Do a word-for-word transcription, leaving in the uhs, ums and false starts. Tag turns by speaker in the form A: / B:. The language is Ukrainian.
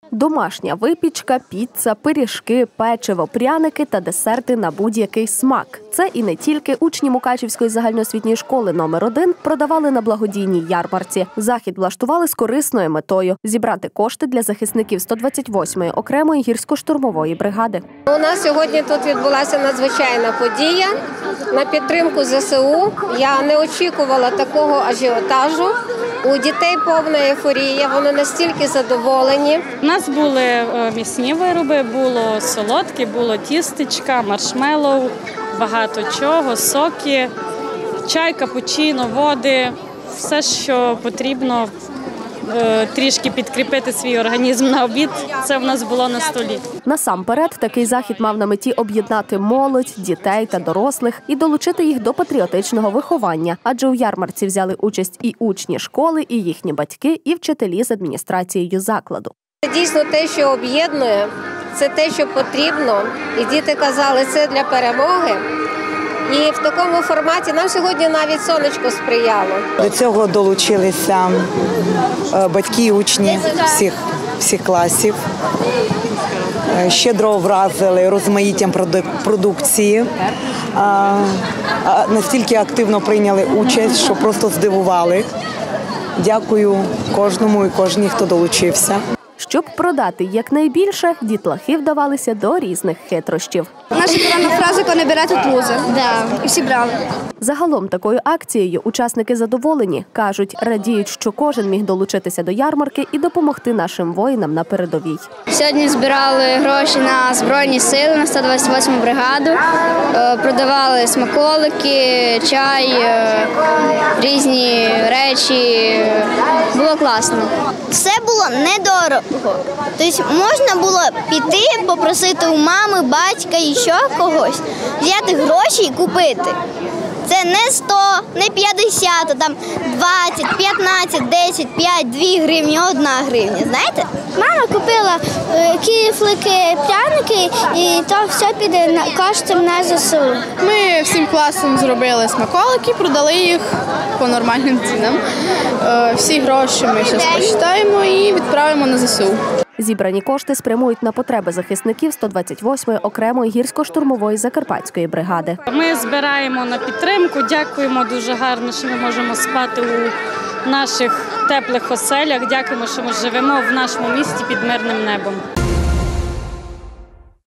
A: Домашня випічка, піца, пиріжки, печиво, пряники та десерти на будь-який смак. Це і не тільки учні Мукачівської загальноосвітньої школи номер один продавали на благодійній ярмарці. Захід влаштували з корисною метою – зібрати кошти для захисників сто двадцять восьмої окремої гірсько-штурмової бригади.
B: У нас сьогодні тут відбулася надзвичайна подія на підтримку зе се у. Я не очікувала такого ажіотажу. У дітей повна ейфорія, вони настільки задоволені.
C: У нас були м'ясні вироби, було солодке, було тістечка, маршмеллоу, багато чого, соки, чай, капучино, води, все, що потрібно трішки підкріпити свій організм на обід, це в нас було на столі.
A: Насамперед, такий захід мав на меті об'єднати молодь, дітей та дорослих і долучити їх до патріотичного виховання. Адже у ярмарці взяли участь і учні школи, і їхні батьки, і вчителі з адміністрацією закладу.
B: Це дійсно те, що об'єднує, це те, що потрібно. І діти казали, це для перемоги. І в такому форматі нам сьогодні навіть сонечко сприяло.
D: До цього долучилися батьки і учні всіх, всіх класів. Щедро вразили розмаїттям продукції. Настільки активно прийняли участь, що просто здивували. Дякую кожному і кожній, хто долучився.
A: Щоб продати якнайбільше, дітлахи вдавалися до різних хитрощів.
E: Наша коронна фраза «Коли бере, тут лузер». Да. І всі брали.
A: Загалом такою акцією учасники задоволені. Кажуть, радіють, що кожен міг долучитися до ярмарки і допомогти нашим воїнам на передовій.
E: Сьогодні збирали гроші на Збройні сили, на сто двадцять восьму бригаду. Продавали смаколики, чай, різні речі. Було класно.
F: Все було недорого. Тобто можна було піти, попросити у мами, батька і ще когось, взяти гроші і купити. Це не сто, не п'ятдесят, а там двадцять, п'ятнадцять, десять, п'ять, дві гривні, одна гривня, знаєте? Мама купила кіфлики, пряники, і то все піде коштом на зе се у.
G: Ми всім класом зробили смаколики, продали їх по нормальним цінам. Всі гроші ми зараз посчитаємо і відправимо на зе се у.
A: Зібрані кошти спрямують на потреби захисників сто двадцять восьмої окремої гірсько-штурмової закарпатської бригади.
C: Ми збираємо на підтримку, дякуємо дуже гарно, що ми можемо спати у наших теплих оселях. Дякуємо, що ми живемо в нашому місті під мирним небом.